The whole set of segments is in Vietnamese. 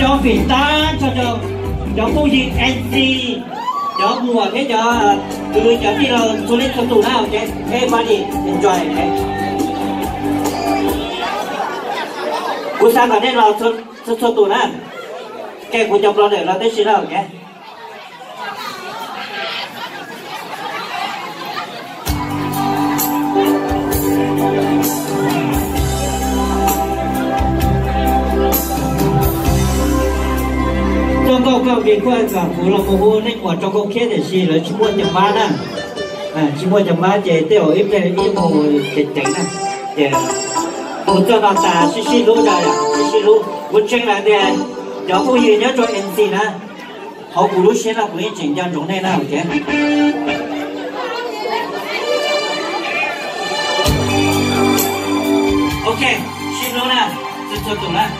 cho vị ta cho phu gì NC cho mùa cái cho từ cho đi rồi số lên số tủ nào chứ everybody enjoy đấy buổi sáng ở đây là số tủ nào cái của chồng lo để lo tới xí nào nhé trong câu việc của cả phụ là một vụ nên của trong câu kia để xí là chỉ mua chấm ba nè chỉ mua chấm ba chỉ tiêu ít đây ít một chỉnh chỉnh nè để một cho nó ta xí lú ra xí lú một chân là để cho phụ gì nhớ cho NC nè họ phụ lú xí là phụ chỉnh cho chúng này nào chứ ok xí lú nè cho tụi nè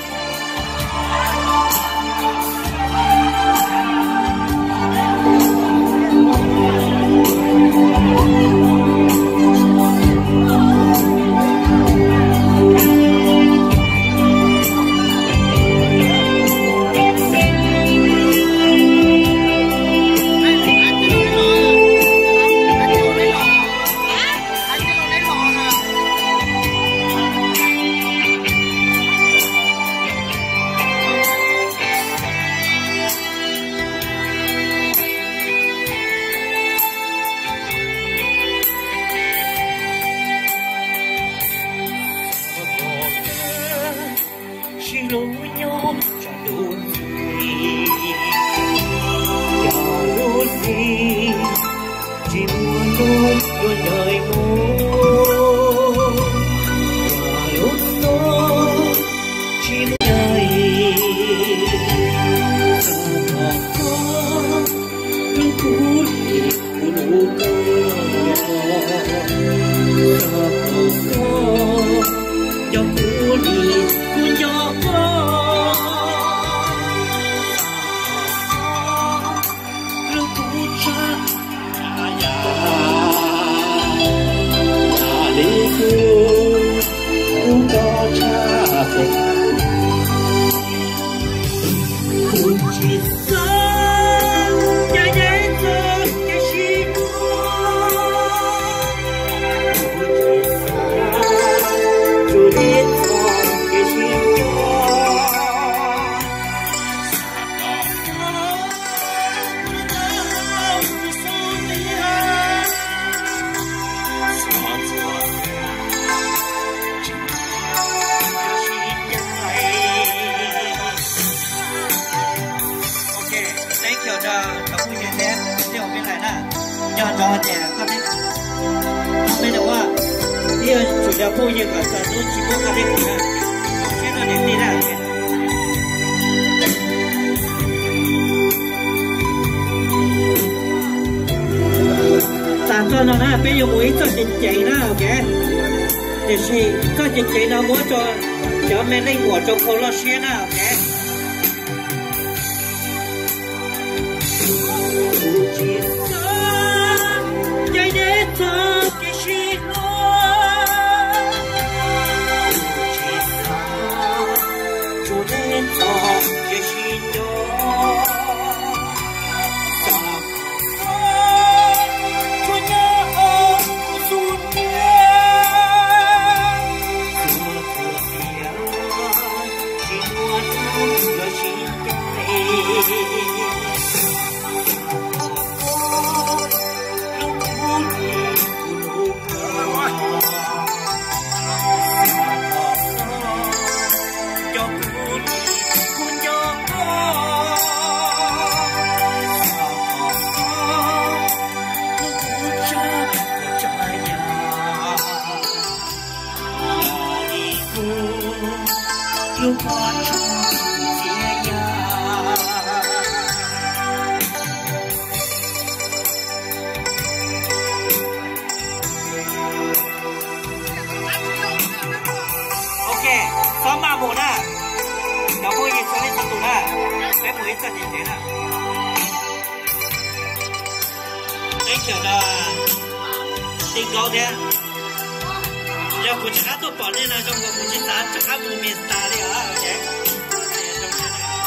giờ cũng chắc tôi bỏ lên là trong cái cũng chỉ ta chắc các vùng miền ta đấy hả?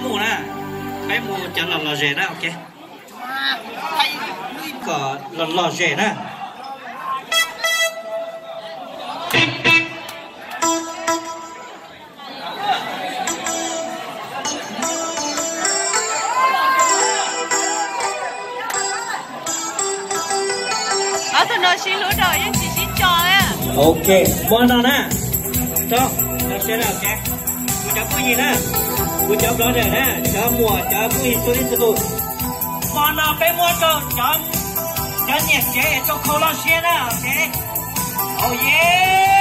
mù nè bé mù cho lò rể nè ok có lò rể nè tụi nó xin lỗi rồi nhưng chỉ xin cho á. Ok, bọn nó nè. Cho, nó sẽ là ok. Cô cháu có gì nè? Cô cháu đó rồi nè, cháu mua, cháu có gì tôi đi từ từ. Bọn nó phải mua cho nhẹ chế cho khâu lo xe nè, ok? Oh yeah!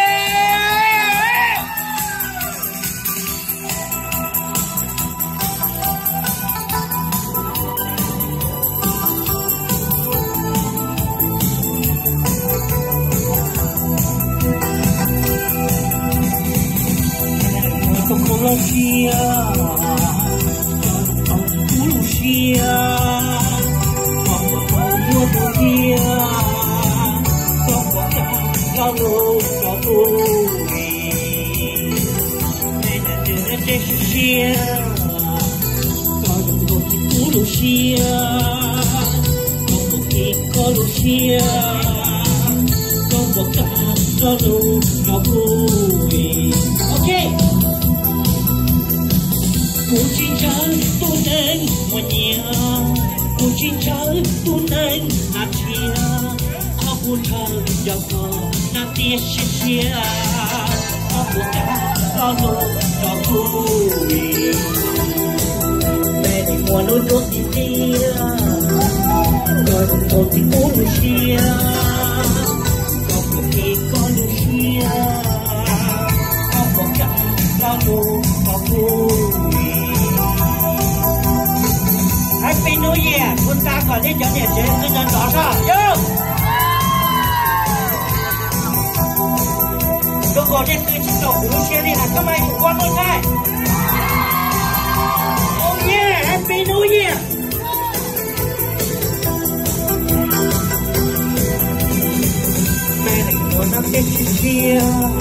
Lucia, Lucia, okay. Cô chỉ chơi tu nên một nhà, cô chỉ chơi tu nên nát chia, họ buồn thở giờ có nát tia xia, họ buồn cả lo lắng lo vui. Mẹ đi mua nỗi đau tim tia, rồi một tí cố lùi xia, còn một tí có lùi xia, họ buồn cả lo lắng lo vui. Happy New Year, chúng ta còn đi cho nhẹ chế cứ nhân đó sao? Vô! Lúc đó đi cứ chích đầu của xe đi là các mày của con luôn đây. Oh yeah, Happy New Year! Mẹ này muốn nắm tên chia chia,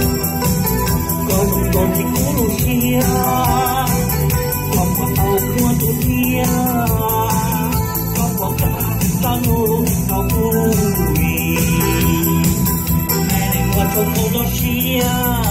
còn thì cũ luôn chia. Không có áo mua tu tia, không có cả sao nụ sao vui. Mẹ này qua trong cô đó xia,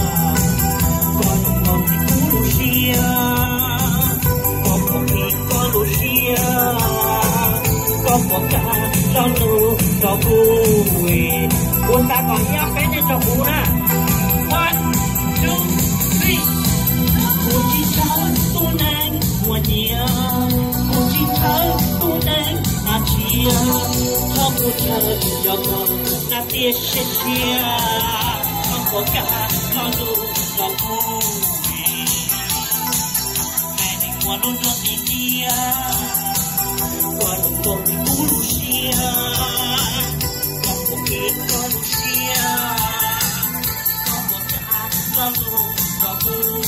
còn thì cũ lu xia, còn có thì có lu xia, không có cả sao nụ sao vui. Chúng ta còn nhớ bé đi cho bố nè. 1, 2, 3. Cô chỉ chơi tu nên một nhà, cô chỉ chơi tu nên nát chia, họ buồn chơi giờ còn nát tia xia, không có cả lo lắng lo vui. Mẹ này mua nỗi đau tim tia, còn thì cũ Lucia, còn một tí có Lucia, không có cả lo lắng lo vui.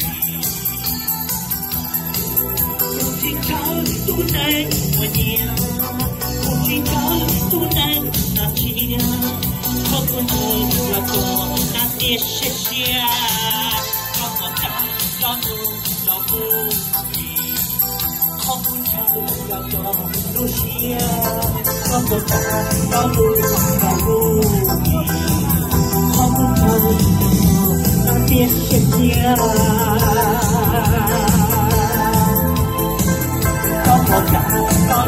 Cô chỉ chơi tu nên một nhà, cô chỉ chơi tu nên nát chia, không buồn chơi là có nát tia xia, không có cả lo lắng lo vui. Không buồn chơi là có Lucia, không có cả lo lắng lo vui. Không buồn chơi là có nát tia xia. Một cả con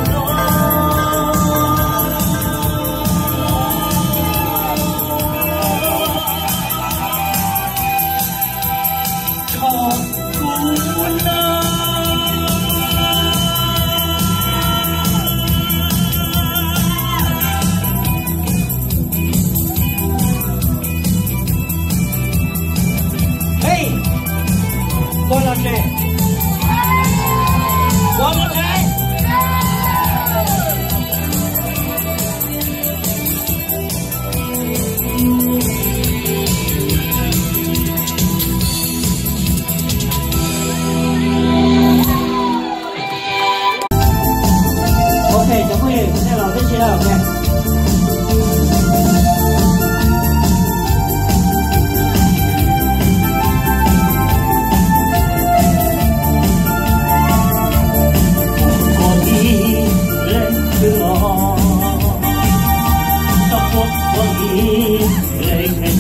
cho cuốn hey, con là trẻ, con là trẻ.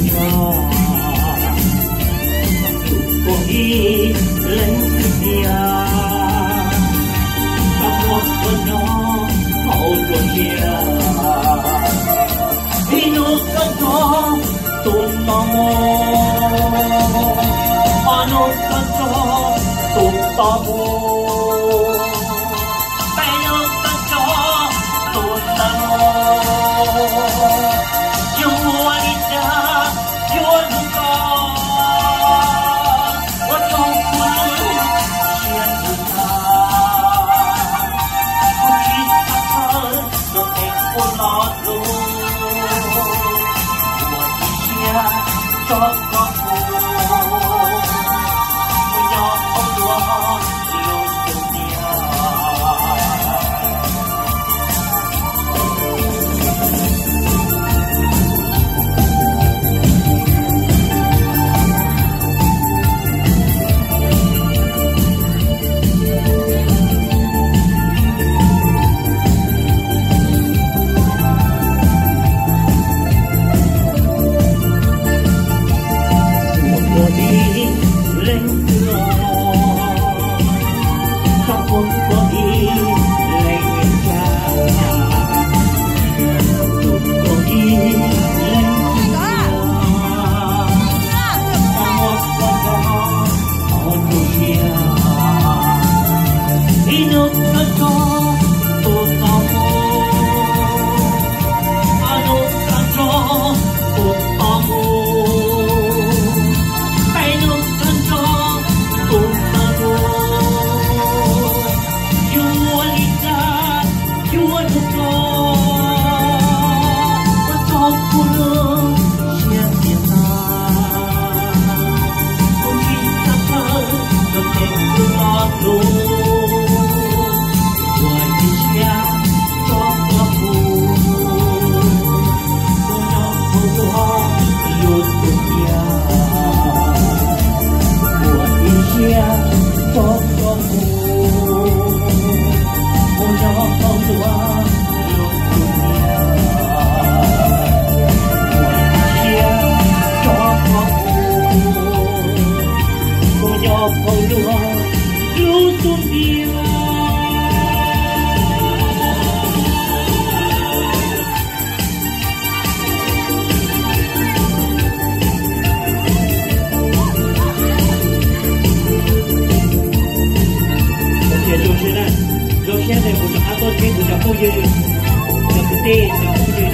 cho có đi lên kia ta một con nhỏ hậu tuần kia đi nước cơn gió tuôn mong mà nước cơn gió tuôn to mô tay nước cơn gió tuôn ta mô yêu mua đi cha yêu nước con我走过天路上，不知他曾多陪我老路，我一下找个路，不要我留住你。有现在不是很多天都叫后裔，叫不对，叫不对。